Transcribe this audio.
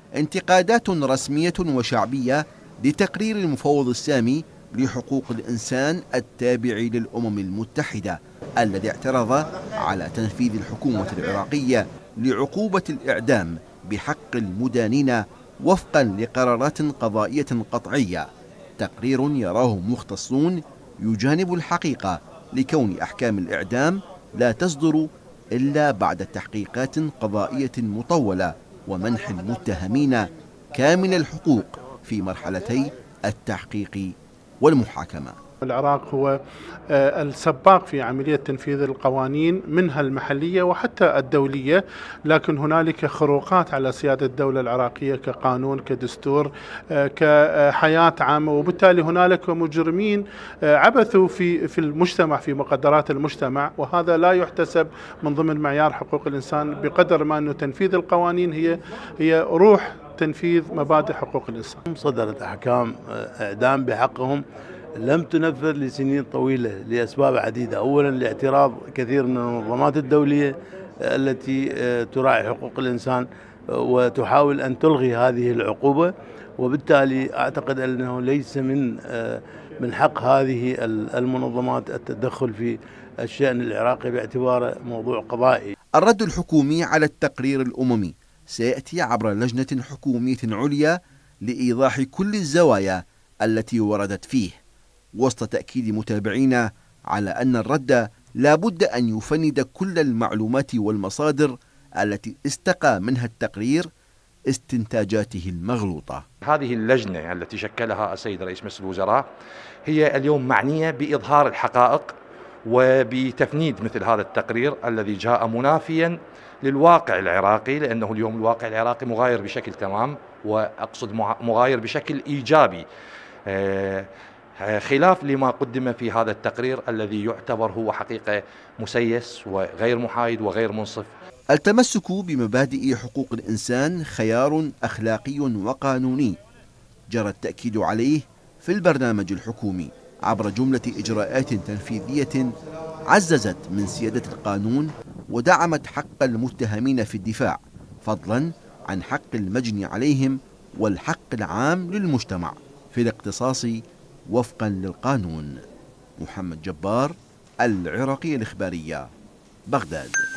انتقادات رسمية وشعبية لتقرير المفوض السامي لحقوق الإنسان التابع للأمم المتحدة الذي اعترض على تنفيذ الحكومة العراقية لعقوبة الإعدام بحق المدانين وفقا لقرارات قضائية قطعية. تقرير يراه مختصون يجانب الحقيقة لكون أحكام الإعدام لا تصدر إلا بعد تحقيقات قضائية مطولة ومنح المتهمين كامل الحقوق في مرحلتي التحقيق والمحاكمة. العراق هو السباق في عملية تنفيذ القوانين منها المحلية وحتى الدولية، لكن هنالك خروقات على سيادة الدولة العراقية كقانون كدستور كحياة عامة، وبالتالي هنالك مجرمين عبثوا في المجتمع في مقدرات المجتمع، وهذا لا يحتسب من ضمن معيار حقوق الإنسان بقدر ما أنه تنفيذ القوانين هي روح تنفيذ مبادئ حقوق الإنسان. صدرت أحكام إعدام بحقهم لم تنفذ لسنين طويلة لأسباب عديدة. أولا لاعتراض كثير من المنظمات الدولية التي تراعي حقوق الإنسان وتحاول أن تلغي هذه العقوبة، وبالتالي أعتقد أنه ليس من حق هذه المنظمات التدخل في الشأن العراقي باعتباره موضوع قضائي. الرد الحكومي على التقرير الأممي سيأتي عبر لجنة حكومية عليا لإيضاح كل الزوايا التي وردت فيه، وسط تأكيد متابعينا على أن الرد لا بد أن يفند كل المعلومات والمصادر التي استقى منها التقرير استنتاجاته المغلوطة. هذه اللجنة التي شكلها السيد رئيس مجلس الوزراء هي اليوم معنية بإظهار الحقائق وبتفنيد مثل هذا التقرير الذي جاء منافيا للواقع العراقي، لأنه اليوم الواقع العراقي مغاير بشكل تمام، وأقصد مغاير بشكل إيجابي خلاف لما قدم في هذا التقرير الذي يعتبر هو حقيقة مسيس وغير محايد وغير منصف. التمسك بمبادئ حقوق الإنسان خيار أخلاقي وقانوني جرى التأكيد عليه في البرنامج الحكومي عبر جملة إجراءات تنفيذية عززت من سيادة القانون ودعمت حق المتهمين في الدفاع، فضلا عن حق المجني عليهم والحق العام للمجتمع في الاقتصاص وفقا للقانون. محمد جبار، العراقية الإخبارية، بغداد.